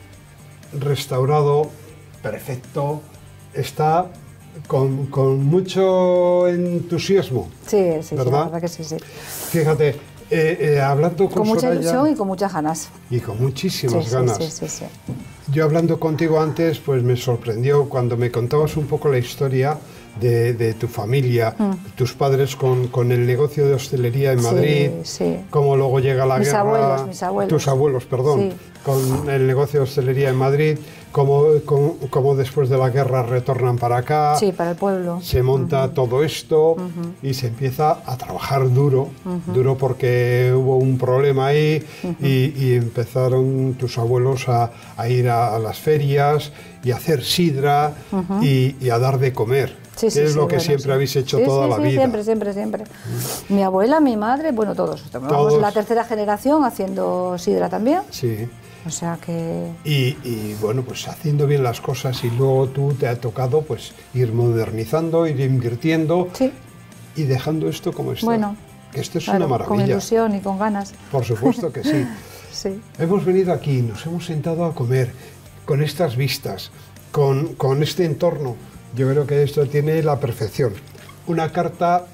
restaurado, perfecto, está con mucho entusiasmo. Sí, ¿verdad? La verdad que sí. Fíjate, hablando con mucha Soraya, ilusión y con muchas ganas. Y con muchísimas ganas. Sí. Yo hablando contigo antes, pues me sorprendió cuando me contabas un poco la historia de tu familia, tus padres con el negocio de hostelería en Madrid, cómo luego llega la guerra, mis abuelos. Tus abuelos, perdón, con el negocio de hostelería en Madrid, cómo después de la guerra retornan para acá, para el pueblo. Se monta todo esto y se empieza a trabajar duro porque hubo un problema ahí y empezaron tus abuelos a ir a las ferias y a hacer sidra y a dar de comer. Que es lo que siempre habéis hecho toda la vida. Siempre. Mi abuela, mi madre, bueno, todos. Vamos la tercera generación haciendo sidra también. Sí. O sea que... Y bueno, pues haciendo bien las cosas y luego tú te ha tocado pues ir modernizando, ir invirtiendo y dejando esto como está. Bueno, que esto es una maravilla. Con ilusión y con ganas. Por supuesto que sí. Sí. Hemos venido aquí, nos hemos sentado a comer con estas vistas, con este entorno. Yo creo que esto tiene la perfección. Una carta,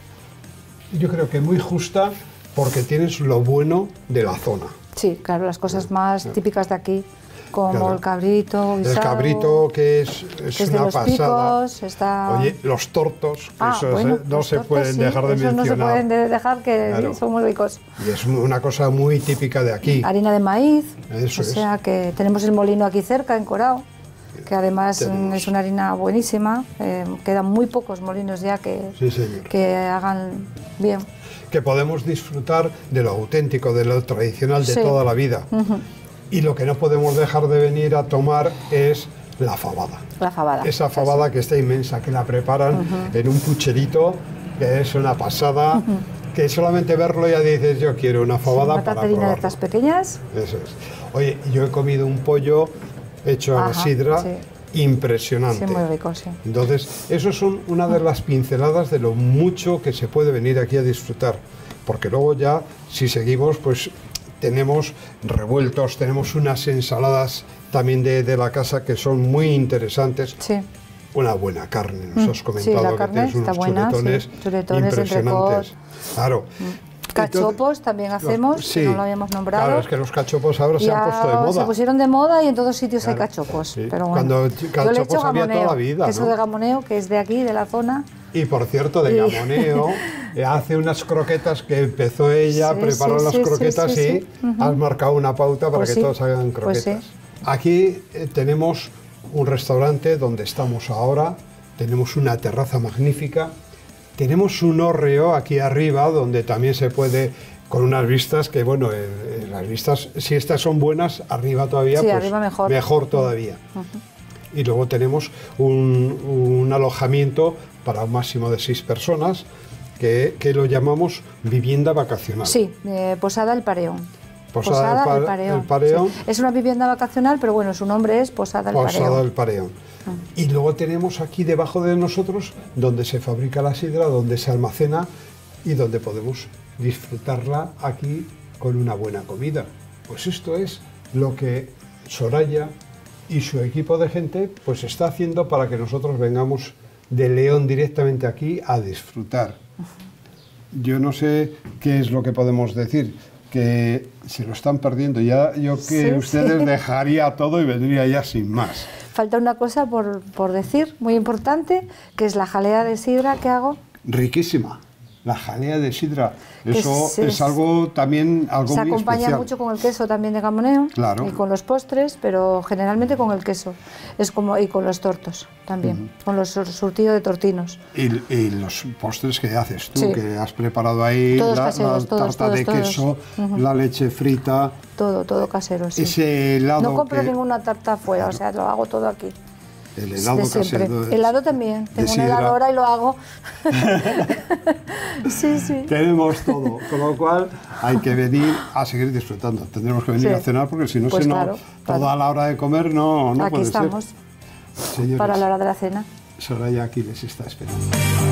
yo creo que muy justa, porque tienes lo bueno de la zona. Sí, claro, las cosas más típicas de aquí, como el cabrito guisado. El cabrito, que es una los pasada. Picos, está... Oye, los tortos, no se tortos, pueden dejar de mencionar. No se pueden dejar, que son muy ricos. Y es una cosa muy típica de aquí. Harina de maíz, Eso o sea que tenemos el molino aquí cerca, en Corao, que además es una harina buenísima. Quedan muy pocos molinos ya que hagan bien. Que podemos disfrutar de lo auténtico, de lo tradicional de toda la vida. Y lo que no podemos dejar de venir a tomar es la fabada. La fabada. Esa fabada que está inmensa, que la preparan en un pucherito, que es una pasada, que solamente verlo ya dices, yo quiero una fabada para probarlo. Una tartarina de estas pequeñas. Eso es. Oye, yo he comido un pollo hecho a la sidra, impresionante. Sí, muy rico, sí. Entonces, eso son una de las pinceladas de lo mucho que se puede venir aquí a disfrutar, porque luego ya, si seguimos, pues tenemos revueltos, tenemos unas ensaladas también de la casa que son muy interesantes. Sí. Una buena carne, nos has comentado que tienes unos chuletones impresionantes. Claro. Cachopos también hacemos, que no lo habíamos nombrado. Claro, es que los cachopos ahora se han puesto de moda. Se pusieron de moda y en todos sitios hay cachopos. Pero bueno, cuando cachopos yo le he hecho había toda la vida, queso de gamoneo, que es de aquí, de la zona. Y por cierto, de gamoneo, hace unas croquetas que empezó ella a preparar las croquetas y has marcado una pauta para que todos hagan croquetas. Aquí tenemos un restaurante donde estamos ahora, tenemos una terraza magnífica. Tenemos un hórreo aquí arriba donde también se puede, con unas vistas que, bueno, las vistas, si estas son buenas, arriba todavía, pues arriba mejor todavía. Y luego tenemos un alojamiento para un máximo de 6 personas, que lo llamamos vivienda vacacional. Sí, Posada El Pareón. Posada El Pareón. Sí. Es una vivienda vacacional, pero bueno, su nombre es Posada El Pareón. Posada El Pareón. Y luego tenemos aquí debajo de nosotros donde se fabrica la sidra, donde se almacena y donde podemos disfrutarla aquí con una buena comida. Pues esto es lo que Soraya y su equipo de gente pues está haciendo para que nosotros vengamos de León directamente aquí a disfrutar. Yo no sé qué es lo que podemos decir, que se lo están perdiendo. Ya yo que ustedes dejaría todo y vendría ya sin más. Falta una cosa por decir, muy importante, que es la jalea de sidra que hago. Riquísima. La jalea de sidra, eso es algo también algo muy especial. Se acompaña mucho con el queso también de Gamoneo, claro, y con los postres, pero generalmente con el queso, y con los tortos también, con los surtidos de tortinos. Y los postres que haces tú, que has preparado ahí, todos la caseros, tarta de queso, la leche frita. Todo casero, sí. Ese helado no compro ninguna tarta afuera, o sea, lo hago todo aquí. El helado casero. Helado también. Tengo una heladora y lo hago. Sí. Tenemos todo, con lo cual hay que venir a seguir disfrutando. Tendremos que venir a cenar porque si no, pues toda la hora de comer no aquí puede ser. Aquí estamos, señores, para la hora de la cena. Soraya aquí les está esperando.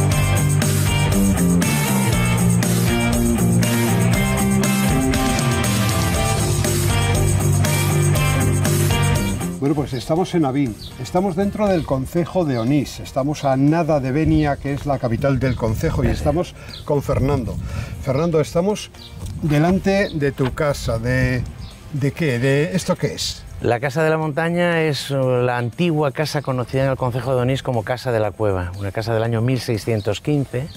Bueno, pues estamos en Avín, estamos dentro del concejo de Onís, estamos a nada de Benia, que es la capital del concejo, y estamos con Fernando. Fernando, estamos delante de tu casa, ¿de qué? ¿De esto qué es? La Casa de la Montaña es la antigua casa conocida en el concejo de Onís como Casa de la Cueva, una casa del año 1615,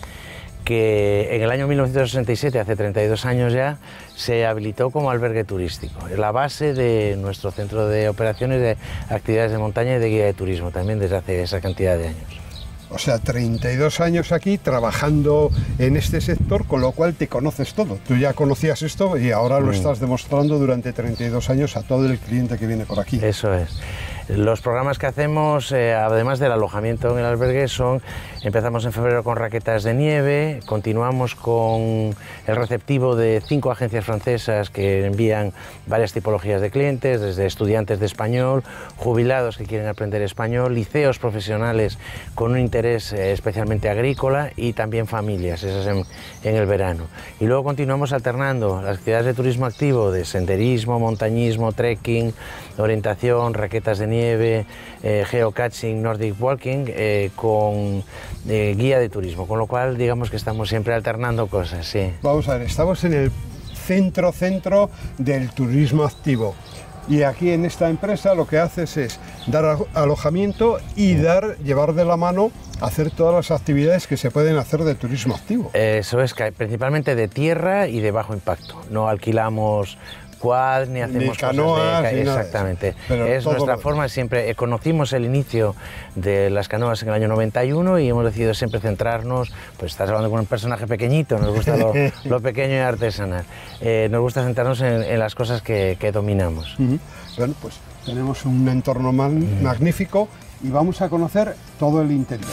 que en el año 1967, hace 32 años ya, se habilitó como albergue turístico. Es la base de nuestro centro de operaciones de actividades de montaña y de guía de turismo, también desde hace esa cantidad de años. O sea, 32 años aquí trabajando en este sector, con lo cual te conoces todo. Tú ya conocías esto y ahora lo estás demostrando durante 32 años a todo el cliente que viene por aquí. Eso es. Los programas que hacemos, además del alojamiento en el albergue, empezamos en febrero con raquetas de nieve, continuamos con el receptivo de 5 agencias francesas que envían varias tipologías de clientes, desde estudiantes de español, jubilados que quieren aprender español, liceos profesionales con un interés especialmente agrícola y también familias, esas en el verano. Y luego continuamos alternando las actividades de turismo activo, de senderismo, montañismo, trekking, orientación, raquetas de nieve, geocaching, Nordic walking, con guía de turismo, con lo cual digamos que estamos siempre alternando cosas, sí. Vamos a ver, estamos en el centro del turismo activo. Y aquí en esta empresa lo que haces es dar alojamiento y llevar de la mano hacer todas las actividades que se pueden hacer de turismo activo. Eso es, principalmente de tierra y de bajo impacto. No alquilamos quad ni hacemos canoas, cosas de... Exactamente. Es nuestra forma siempre. Conocimos el inicio de las canoas en el año 91 y hemos decidido siempre centrarnos, pues estás hablando con un personaje pequeñito, nos gusta lo pequeño y artesanal. Nos gusta centrarnos en las cosas que dominamos. Bueno, pues tenemos un entorno magnífico y vamos a conocer todo el interior.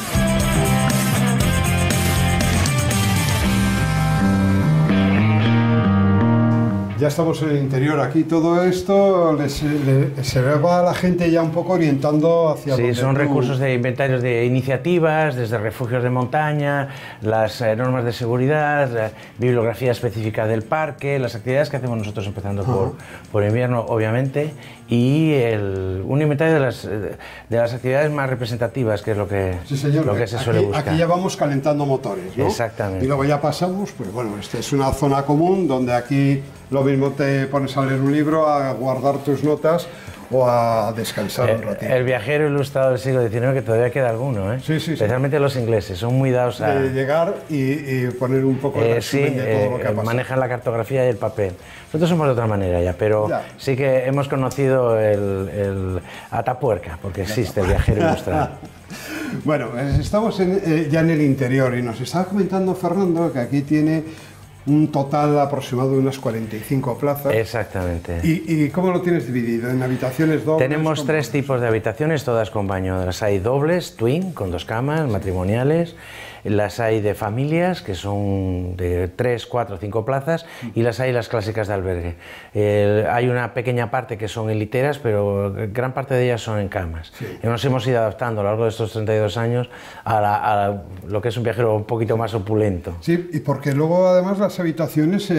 Ya estamos en el interior, aquí todo esto se va a la gente ya un poco orientando hacia... Sí, son recursos de inventarios de iniciativas, desde refugios de montaña, las normas de seguridad, la bibliografía específica del parque, las actividades que hacemos nosotros empezando por invierno, obviamente, y un inventario de las actividades más representativas, que es lo que se suele buscar. Aquí ya vamos calentando motores, ¿no? Exactamente. Y luego ya pasamos, pues bueno, esta es una zona común donde aquí lo mismo te pones a leer un libro, a guardar tus notas o a descansar un ratito. El viajero ilustrado del siglo XIX, que todavía queda alguno, ¿eh? Sí. Especialmente los ingleses, son muy dados a... llegar y poner un poco el resumen de todo lo que ha pasado. Manejan la cartografía y el papel. Nosotros somos de otra manera ya, pero sí que hemos conocido el Atapuerca, porque existe el viajero ilustrado. Bueno, estamos ya en el interior y nos estaba comentando Fernando que aquí tiene un total aproximado de unas 45 plazas. Exactamente. ¿Y cómo lo tienes dividido? ¿En habitaciones dobles? Tenemos 3 tipos de habitaciones, todas con baño. Las hay dobles, twin, con 2 camas, matrimoniales. Las hay de familias, que son de 3, 4, 5 plazas, y las hay las clásicas de albergue. Hay una pequeña parte que son en literas, pero gran parte de ellas son en camas. Sí. Y nos hemos ido adaptando a lo largo de estos 32 años a lo que es un viajero un poquito más opulento. Sí, y porque luego además las habitaciones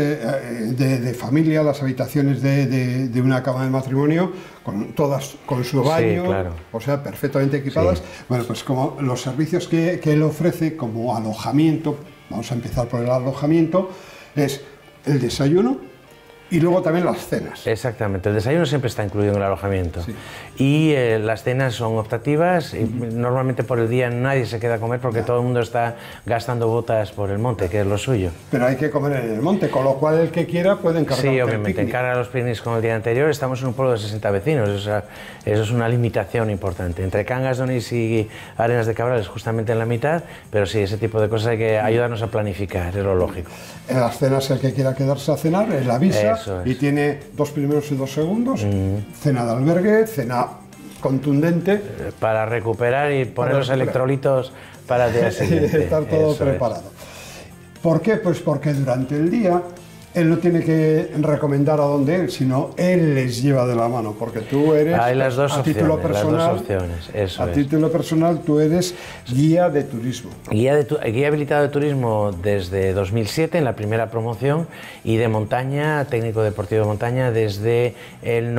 de familia, las habitaciones de una cama de matrimonio, todas con su baño, sí, claro. O sea, perfectamente equipadas. Sí. Bueno, pues como los servicios que él ofrece como alojamiento, vamos a empezar por el alojamiento, es el desayuno y luego también las cenas. Exactamente, el desayuno siempre está incluido en el alojamiento. Sí. Y las cenas son optativas, y normalmente por el día nadie se queda a comer porque todo el mundo está gastando botas por el monte, que es lo suyo. Pero hay que comer en el monte, con lo cual el que quiera puede encargar. Sí, obviamente, encarga los picnics con el día anterior. Estamos en un pueblo de 60 vecinos, o sea, eso es una limitación importante. Entre Cangas de Onís y Arenas de Cabrales justamente en la mitad, pero sí, ese tipo de cosas hay que ayudarnos a planificar, es lo lógico. En las cenas el que quiera quedarse a cenar, él avisa y tiene 2 primeros y 2 segundos, cena de albergue, cena contundente. Para recuperar y poner los electrolitos para el día siguiente. Estar todo preparado. ¿Por qué? Pues porque durante el día él no tiene que recomendar a dónde ir, sino él les lleva de la mano, porque tú eres, hay las dos a opciones, título personal, las dos opciones, eso a título personal tú eres guía de turismo. Guía habilitado de turismo desde 2007 en la primera promoción, y de montaña, técnico deportivo de montaña desde el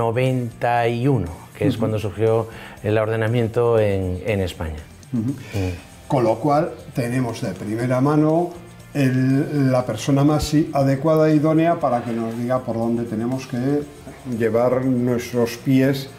91, que es cuando surgió el ordenamiento en España. Con lo cual tenemos de primera mano la persona más adecuada e idónea para que nos diga por dónde tenemos que llevar nuestros pies.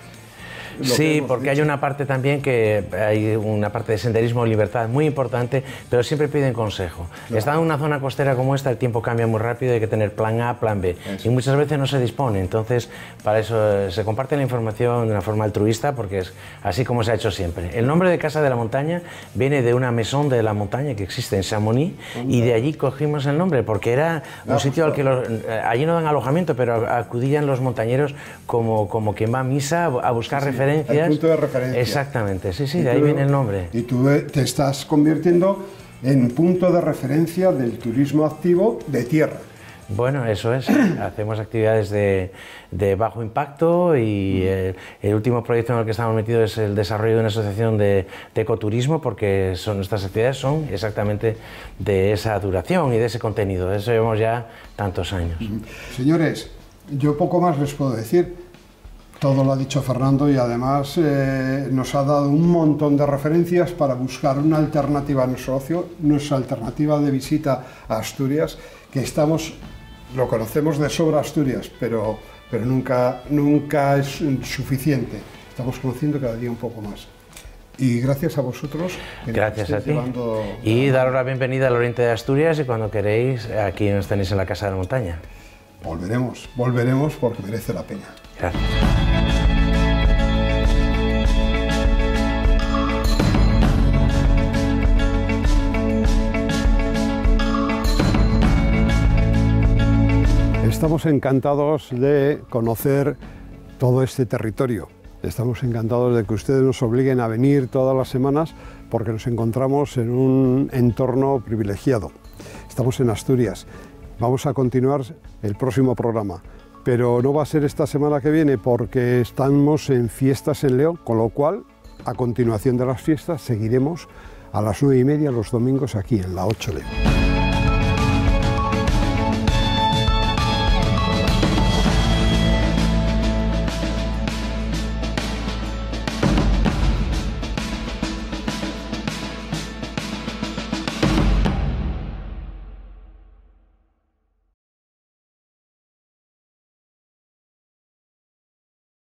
Sí, porque hay una parte también hay una parte de senderismo y libertad muy importante, pero siempre piden consejo. Claro. Estando en una zona costera como esta, el tiempo cambia muy rápido, hay que tener plan A, plan B, y muchas veces no se dispone. Entonces, para eso se comparte la información de una forma altruista, porque es así como se ha hecho siempre. El nombre de Casa de la Montaña viene de una maison de la montaña que existe en Chamonix, y de allí cogimos el nombre, porque era un sitio al que allí no dan alojamiento, pero acudían los montañeros como quien va a misa a buscar referencias. El punto de referencia. Exactamente, sí, de ahí viene el nombre. Y tú te estás convirtiendo en punto de referencia del turismo activo de tierra. Bueno, eso es. Hacemos actividades de bajo impacto, y el último proyecto en el que estamos metidos es el desarrollo de una asociación de ecoturismo, porque nuestras actividades son exactamente de esa duración y de ese contenido. De eso llevamos ya tantos años. Señores, yo poco más les puedo decir. Todo lo ha dicho Fernando, y además nos ha dado un montón de referencias para buscar una alternativa a nuestro ocio, nuestra alternativa de visita a Asturias, que lo conocemos de sobra Asturias, pero nunca es suficiente. Estamos conociendo cada día un poco más. Y gracias a vosotros. Gracias a ti. Y daros la bienvenida al oriente de Asturias, y cuando queréis, aquí nos tenéis en la Casa de la Montaña. Volveremos porque merece la pena. Gracias. Estamos encantados de conocer todo este territorio. Estamos encantados de que ustedes nos obliguen a venir todas las semanas, porque nos encontramos en un entorno privilegiado. Estamos en Asturias. Vamos a continuar el próximo programa, pero no va a ser esta semana que viene, porque estamos en fiestas en León, con lo cual, a continuación de las fiestas, seguiremos a las 9:30 los domingos aquí en la 8 León.